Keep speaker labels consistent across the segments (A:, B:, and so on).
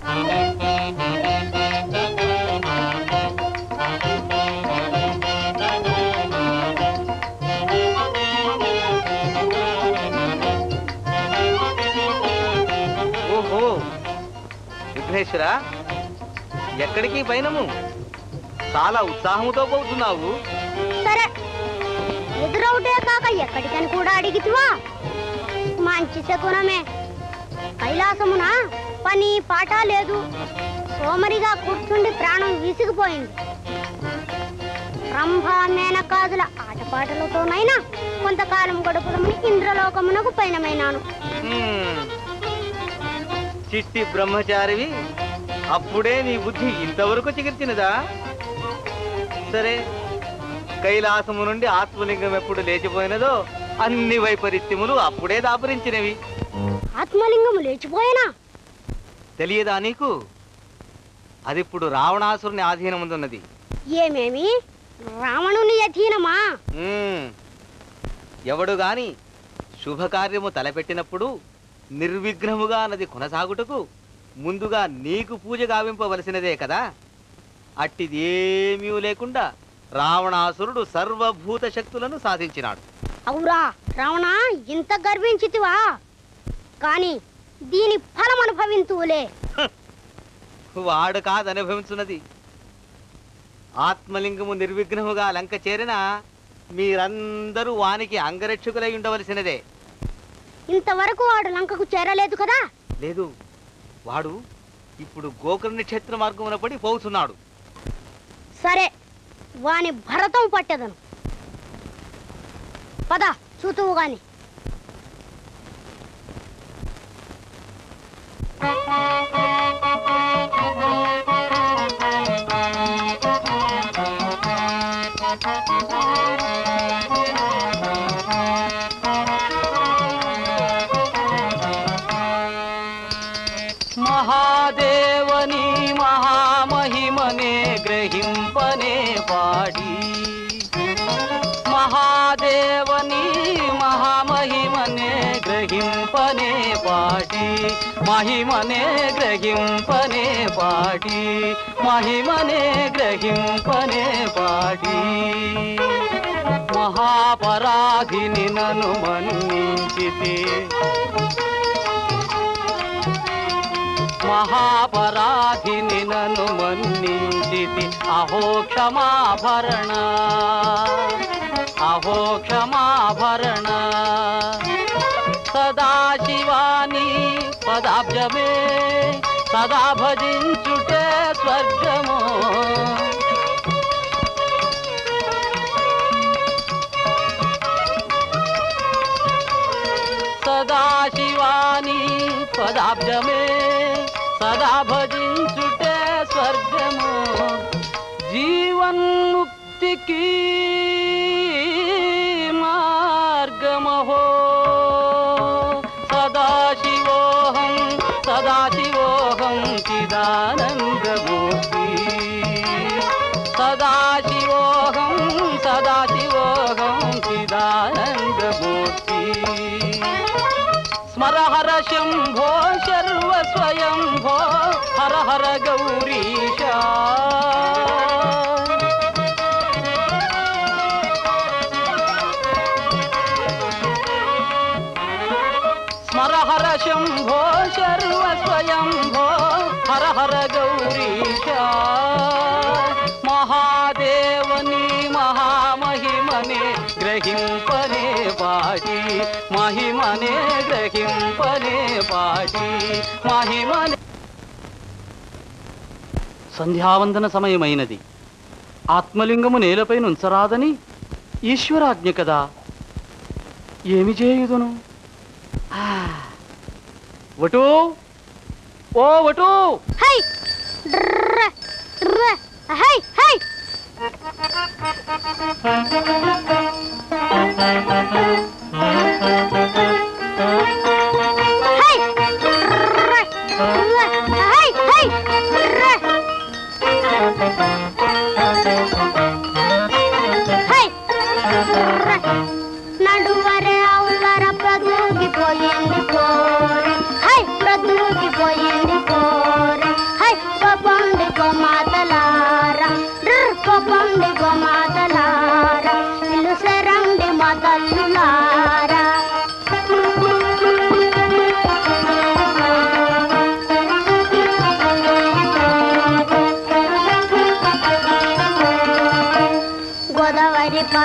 A: ఓహో విఘ్నేశ్వరా, ఎక్కడికి పైనము? చాలా ఉత్సాహంతో పోతున్నావు.
B: సరే, ఎదురవుటే కాక ఎక్కడికని కూడా అడిగితివా? మంచి శకునమే. కైలాసమున పని పాట లేదు, సోమరిగా కూర్చుండి ప్రాణం విసిగిపోయింది. రంభ మేనకాదుల ఆటపాటలతోనైనా కొంతకాలం గడుపుదమని ఇంద్రలోకమునకు పయనమైనాను.
A: చిట్టి బ్రహ్మచారివి, అప్పుడే నీ బుద్ధి ఇంతవరకు చిగిర్చినదా? సరే, కైలాసము నుండి ఆత్మలింగం ఎప్పుడు లేచిపోయినదో అన్ని వైపరీత్యములు అప్పుడే దాపురించినవి.
B: ఆత్మలింగము లేచిపోయినా
A: తెలియదా నీకు? అదిప్పుడు రావణాసురుని ఆధీనముందున్నది.
B: ఏమేమి? రావణుని అధీనమా?
A: ఎవడు గాని శుభకార్యము తలపెట్టినప్పుడు నిర్విఘ్నముగా నది కొనసాగుటకు ముందుగా నీకు పూజ గావింపవలసినదే కదా. అట్టిదేమీ లేకుండా రావణాసురుడు సర్వభూత శక్తులను సాధించినాడు.
B: అవురా రావణ, ఇంత గర్వించితివా? కాని దీని ఫలం అనుభవింతువులే.
A: వాడు కాదనుభవించున్నది. ఆత్మలింగము నిర్విఘ్నముగా లంక చేరిన మీరందరూ వానికి అంగరక్షకులై ఉండవలసినదే.
B: ఇంతవరకు వాడు లంకకు చేరలేదు కదా?
A: లేదు, వాడు ఇప్పుడు గోకర్ణ క్షేత్ర మార్గమున పడి పోతున్నాడు.
B: సరే, వాని భరతం పట్టెదను. పద చూతువు గాని.
A: మహాదేవని మహామహిమనే గ్రహింపనే పాడి, మహాదేవని మహామహిమనే గ్రహింపనే పాడి, మహిమనే గ్రహింపనే పాడి, మహిమనే గ్రహింపనే పాడి. మహాపరాధిని నన్ను మన్నించితే, మహాపరాధిని నన్ను మన్నించితి. అహో క్షమాభరణ, అహో క్షమాభరణ. సదాశివాని పదాబ్జమే సదా భజించుటే స్వర్గమో. సదాశివాని పదాబ్జమే సదా భజించుటే స్వర్గము. జీవన్ముక్తికి మార్గమహో. సదాశివోహం సదాశివోహం చిదానందమూర్తి. సదాశివోహం సదాశివోహం చిదానందమూర్తి. స్మర హర శంభో శర్వ స్వయంభో హర హర గౌరీశ. స్మర హర శంభో శర్వ స్వయంభో హర హర గౌరీశ. మహాదేవని మహామహిమనే గ్రహింపనే పాడి, మహిమనే గ్రహింపనే పాడి, మహిమనే. సంధ్యావందన సమయమైనది. ఆత్మలింగము నేలపై నుంచరాదని ఈశ్వరాజ్ఞ కదా. ఏమి చేయుదును? వటు, ఓ వటు.
B: హై డ్ర డ్ర హై హై. నడువరే అవతర ప్రదూకిపోయింది పోరే. హై ప్రదూకిపోయింది పోరే.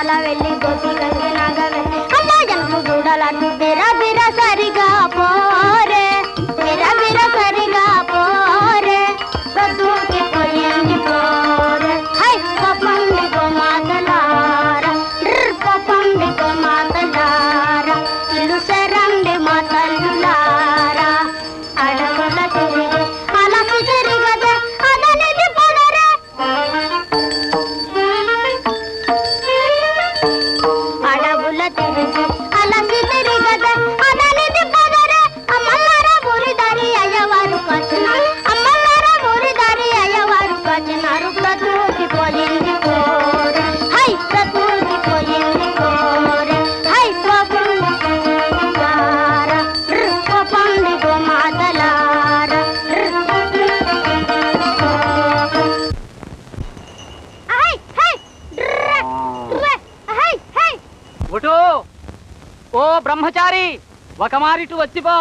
B: గోపాల వెళ్ళి గోపి గంగి నాగవెల్లి అమ్మా జనకు దూడలట్టు బిర బిర సరిగా పోరే బిర బిర సరిగా పోరే ప్రొద్దుకి పోయింది పోరే హై పప్పండి గోమాతలారా పప్పండి గోమాతలారా ఇల్లు సెరండి మా తల్లులారా అడవుల తిరిగి అలసి తిరిగదే అదనిది పొదరే అడవుల తిరిగి అలసి తిరిగదే అదనిది పొదరే అమ్మలార ఊరి దారి అయ్యవారు కాచినారు అమ్మలార ఊరి దారి అయ్యవారు కాచినారు ప్రకృతి పోయింది కోరే హై ప్రకృతి పోయింది కోరే హై పండి గోమాతలారా
C: ఒటో ఓ బ్రహ్మచారి ఒక మారిటు వచ్చిపో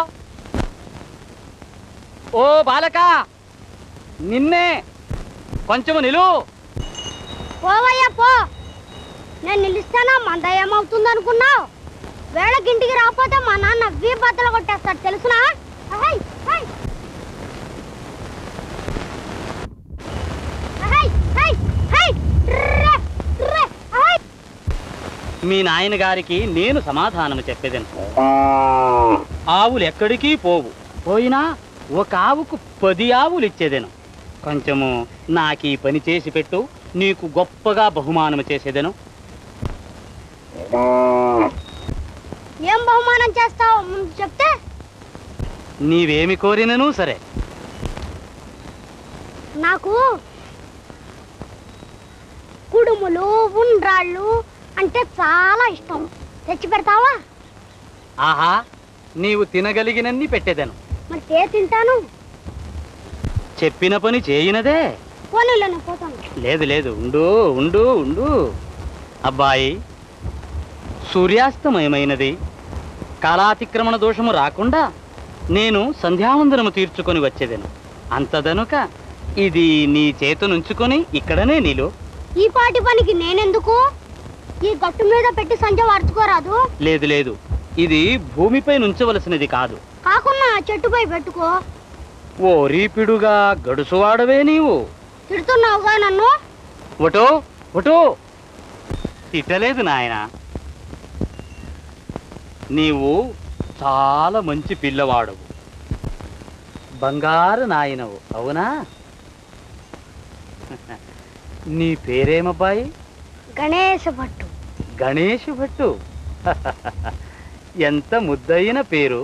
C: ఓ బాలక నిన్నే కొంచెము నిలు
B: పోవయ్యా పో నేను నిలుస్తానా మంద ఏమవుతుంది అనుకున్నావు వేళకింటికి రాకపోతే మా నాన్న బద్దలు కొట్టేస్తాడు తెలుసునా
C: మీ నాయన గారికి నేను సమాధానము చెప్పేదను ఆవులు ఎక్కడికి పోవు పోయినా ఒక ఆవుకు 10 ఆవులు ఇచ్చేదెను కొంచెము నాకీ పని చేసి పెట్టు నీకు గొప్పగా బహుమానము చేసేదెను
B: ఏం బహుమానం చేస్తావు ముందు చెప్తే
C: నీవేమి కోరినను సరే
B: నాకు కుడుములు ఉండ్రాళ్ళు అంటే చాలా ఇష్టం తెచ్చి పెడతావా
C: ఆహా నీవు తినగలిగినన్ని పెట్టేదెను
B: మరి తింటాను
C: చెప్పిన పని చేయినదే
B: పోనీలను పోతాను
C: లేదు లేదు ఉండు ఉండు ఉండు అబ్బాయి సూర్యాస్తమయమైనది కాలాతిక్రమణ దోషము రాకుండా నేను సంధ్యావందనము తీర్చుకొని వచ్చేదెను అంతదనుక ఇది నీ చేతునుంచుకొని ఇక్కడనే నీలో
B: ఈ పాటి పనికి నేనెందుకు ఈ గట్టు మీద పెట్టి సంధ్య వార్చుకోరాదు
C: లేదు లేదు ఇది భూమిపై నుంచవలసినది కాదు
B: కాకున్నా చెట్టుపై పెట్టుకో
C: ఓ రీపిడుగా గడుసువాడవే నీవు
B: తిడుతున్నావుగా నన్ను
C: ఒటో ఒటో తిట్టలేదు నాయన నీవు చాలా మంచి పిల్లవాడవు బంగారు నాయనవు అవునా నీ పేరేమబ్బాయి
B: గణేశ భట్టు
C: గణేష్ భట్టు ఎంత ముద్దయిన పేరు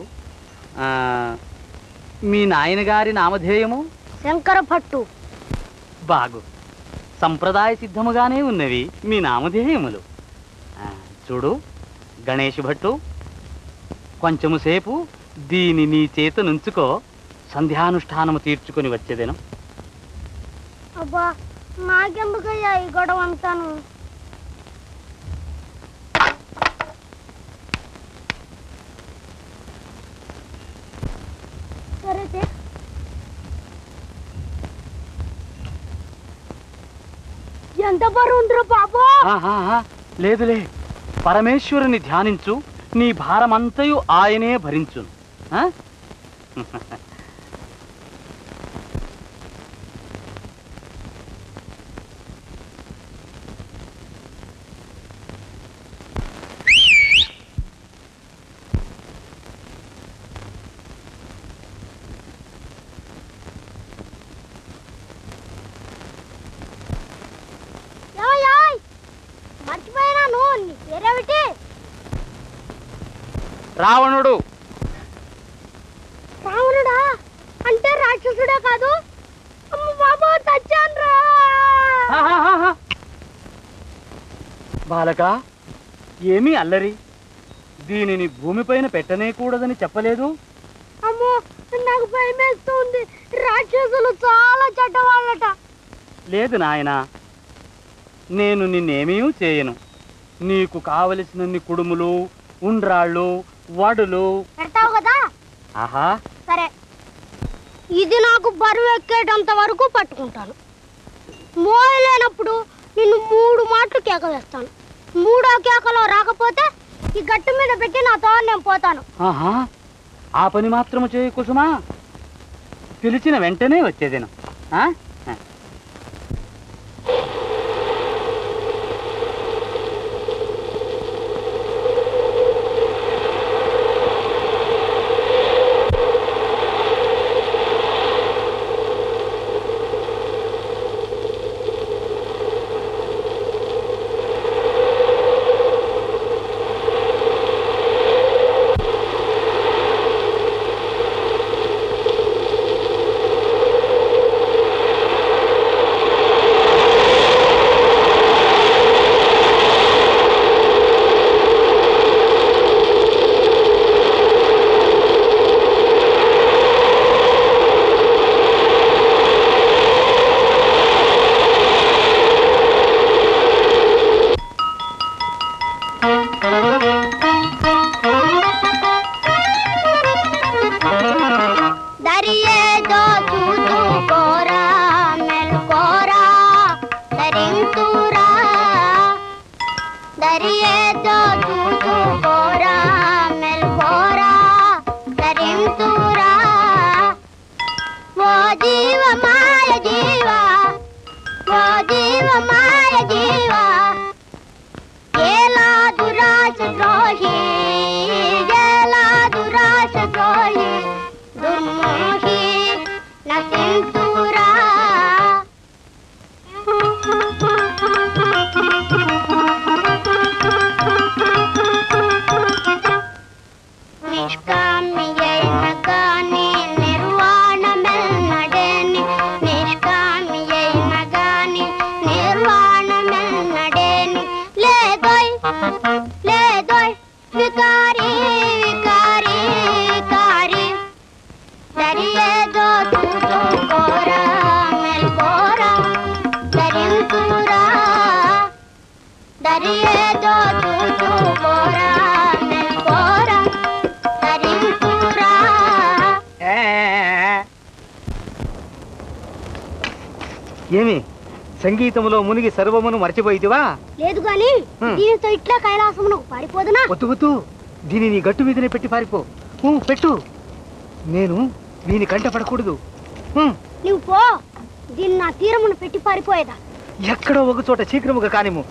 C: మీ నాయనగారి నామధేయము
B: శంకర భట్టు
C: బాగు సంప్రదాయ సిద్ధముగానే ఉన్నవి మీ నామధేయములు చూడు గణేష్ భట్టు కొంచెము సేపు దీని నీ చేతనుంచుకో సంధ్యానుష్ఠానము తీర్చుకొని వచ్చేదేను
B: అబ్బా నాకెందుకయ్యా ఈ గొడవ అంతాను సరే ఎంత బరువుందిరా బాబు
C: లేదులే పరమేశ్వరుని ధ్యానించు నీ భారమంతయు ఆయనే భరించును
B: మర్చిపోయినాను నీ పేరేమిటి
C: రావణుడు
B: రావణుడా అంటే రాక్షసుడే కాదు బాబా తచ్చాన్రా
C: బాలక ఏమీ అల్లరి దీనిని భూమిపైన పెట్టనేకూడదని చెప్పలేదు
B: అమ్మో నాకు భయమేస్తుంది రాక్షసులు చాలా చెడ్డవాళ్ళట
C: లేదు నాయనా నేను నిన్నేమీ చేయను నీకు కావలసినన్ని కుడుములు ఉండ్రాళ్ళు వడులు
B: పెడతావు కదా
C: ఆహా
B: సరే ఇది నాకు బరువు ఎక్కేటంత వరకు పట్టుకుంటాను మోయలేనప్పుడు నిన్ను 3 మాటలు కేక వేస్తాను మూడో కేకలో రాకపోతే ఈ గట్టు మీద పెట్టి నాతో నేను పోతాను.
C: ఆహా, ఆ పని మాత్రము చేయ కుసుమా. పిలిచిన వెంటనే వచ్చేదేను.
A: ఏమి సంగీతంలో మునిగి సర్వమును మర్చిపోయితివా?
B: లేదు గాని దీనితో ఇట్లా కైలాసమునకు పారిపోదునా?
A: వద్దు వద్దు, దీనిని గట్టు మీదనే పెట్టి పారిపో. పెట్టు, నేను దీని కంట పడకూడదు.
B: నువ్వు పో, దీన్ని నా తీరమును పెట్టి పారిపోయేదా?
A: ఎక్కడో ఒక చోట శీఘ్రముగా కానిము.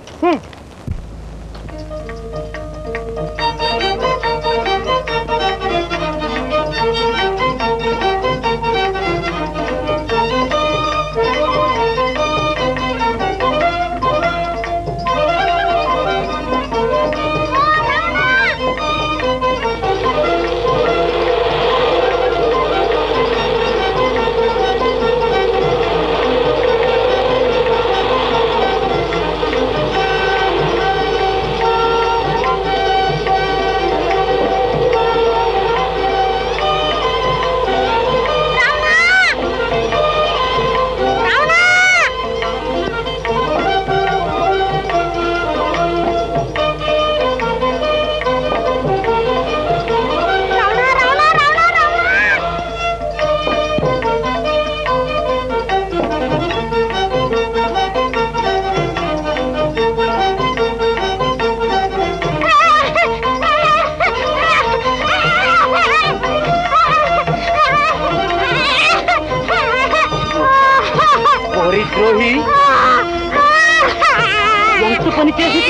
C: పని చేసి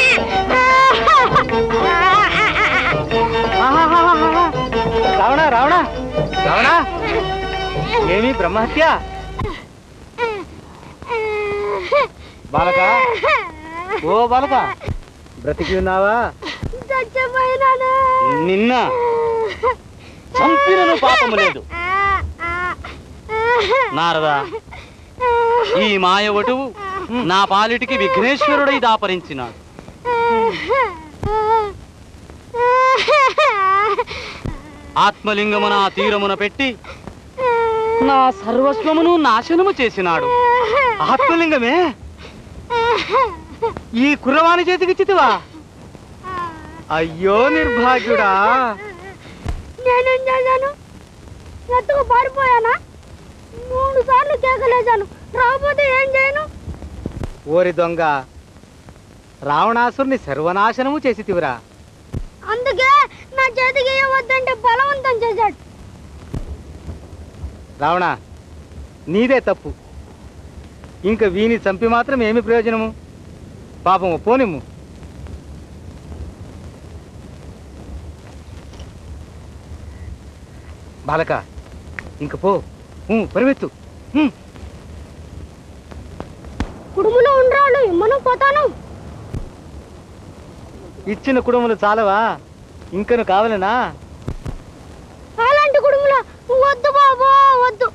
C: రావణ రావణ రావణ, ఏమి బ్రహ్మహత్య? బాలక, ఓ బాలక, బ్రతికి ఉన్నావా? నిన్న చంపినను పాపము లేదు. నారదా, ఈ మాయవటువు నా పాలిటికి విఘ్నేశ్వరుడై దాపరించినాడు. ఆత్మలింగమున తీరమున పెట్టి నా సర్వస్వమును నాశనము చేసినాడు.
A: ఆత్మలింగమే ఈ కుర్రవాణి చేతికి చితివా? అయ్యో నిర్భాగ్యుడా!
B: నేనేం చేశాను? ఎత్తుకు పారిపోయానా? 3 సార్లు కేకలేశాను, రాకపోతే ఏం చేయను?
A: ఓరి దొంగ, రావణాసురుని సర్వనాశనము చేసితివిరా.
B: అందుకే నా చేతికి వద్దంటే బలవంతం చేశాడు.
A: రావణ, నీదే తప్పు. ఇంక వీని చంపి మాత్రం ఏమి ప్రయోజనము? పాపము పోనిమ్ము. బాలక, ఇంక పో, పరివెత్తు.
B: కుడుములో ఉండరాళ్ళు మనం పోతాను.
A: ఇచ్చిన కుడుములు చాలవా? ఇంకను కావాలనా?
B: అలాంటి కుడుములా? వద్దు బాబు, వద్దు.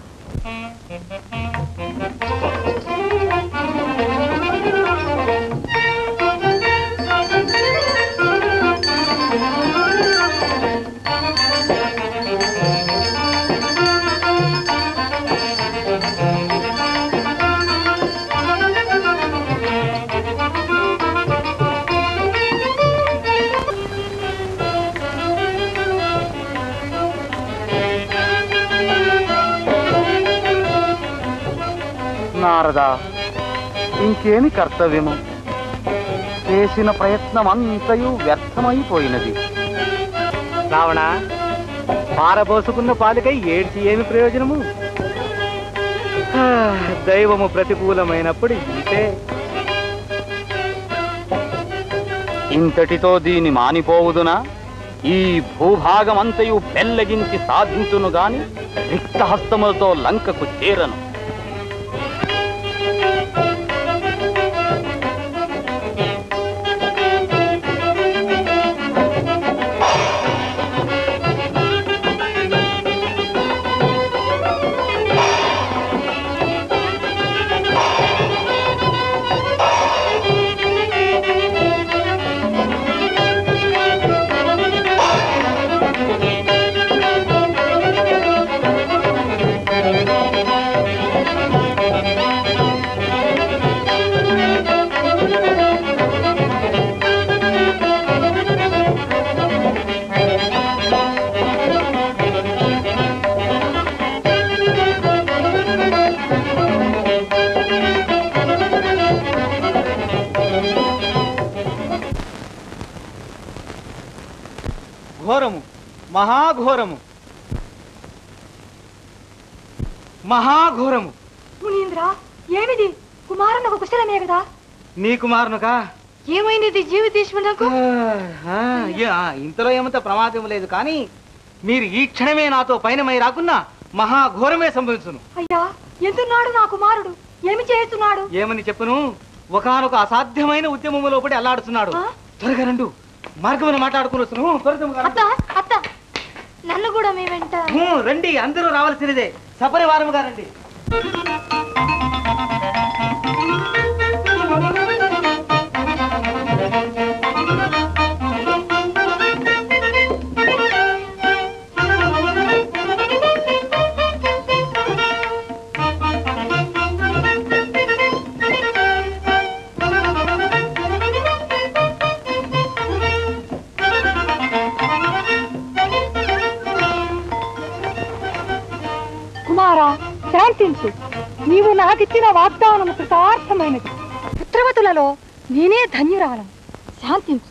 C: నారదా, ఇంకేమి కర్తవ్యము? చేసిన ప్రయత్నం అంతయు వ్యర్థమైపోయినది.
A: రావణ, పారబోసుకున్న పాలికై ఏడ్చి ఏమి ప్రయోజనము? దైవము ప్రతికూలమైనప్పుడు ఇంతే.
C: ఇంతటితో దీని మానిపోవుదునా? ఈ భూభాగమంతయు పెల్లగించి సాధించును గాని రిక్తహస్తములతో లంకకు చేరను.
A: ఘోరము, మహాఘోరము, మహాఘోరము.
D: మునీంద్ర, ఏమిది? కుమారునకు కుశలమే కదా?
A: నీ కుమారునుకా?
D: ఏమైనది జీవితీశ్వరునకు?
A: ఇంతలో ఏమంత ప్రమాదం లేదు, కానీ మీరు ఈ క్షణమే నాతో పయనమై రాకున్నా మహాఘోరమే సంభవించును.
D: అయ్యా, ఎందున్నాడు నా కుమారుడు? ఏమి చేస్తున్నాడు?
A: ఏమని చెప్పును? ఒకానొక అసాధ్యమైన ఉద్యమంలో పడి అల్లాడుతున్నాడు. త్వరగా రండు, మార్గమును మాట్లాడుకుని
D: నన్ను కూడా మీ వెంట
A: రండి. అందరూ రావాల్సినదే, సపరివారముగా రండి.
D: శాంతించు. నీవు నాకిచ్చిన వాగ్దానము కృతార్థమైనది. పుత్రవతులలో నేనే ధన్యురాలను. శాంతించు.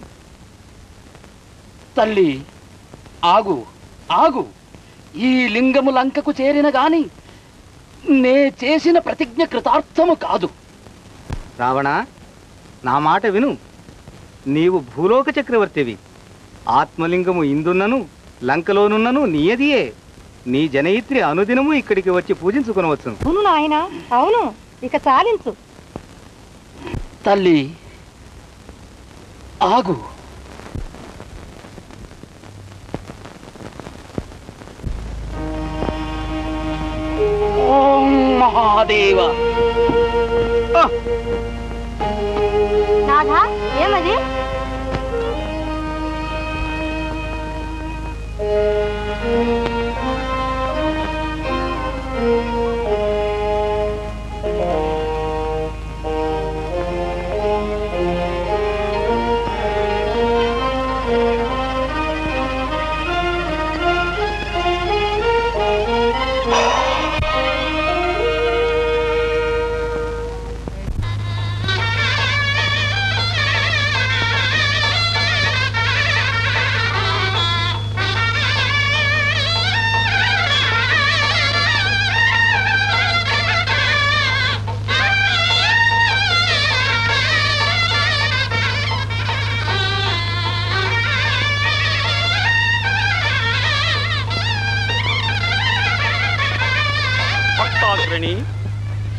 C: తల్లి, ఆగు ఆగు. ఈ లింగము లంకకు చేరిన గాని నే చేసిన ప్రతిజ్ఞ కృతార్థము కాదు.
A: రావణ, నా మాట విను. నీవు భూలోక చక్రవర్తివి. ఆత్మలింగము ఇందున్నను లంకలోనున్నను నీయదియే. నీ జనయిత్రి అనుదినము ఇక్కడికి వచ్చి పూజించుకునవచ్చు.
D: అవును నాయన, అవును. ఇక చాలించు.
C: తల్లి, ఆగు. ఓం మహాదేవ.
B: నాథా, ఏమది?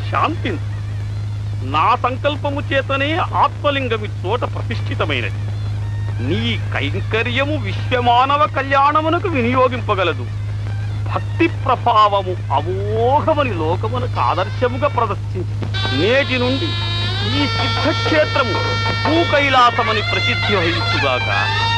E: శాంతించు. నా సంకల్పము చేతనే ఆత్మలింగమి చోట ప్రతిష్ఠితమైనది. నీ కైంకర్యము విశ్వమానవ కళ్యాణమునకు వినియోగింపగలదు. భక్తి ప్రభావము అమోఘమని లోకమునకు ఆదర్శముగా ప్రదర్శించి నేటి నుండి ఈ సిద్ధక్షేత్రము భూకైలాసమని ప్రసిద్ధి వహించుగాక.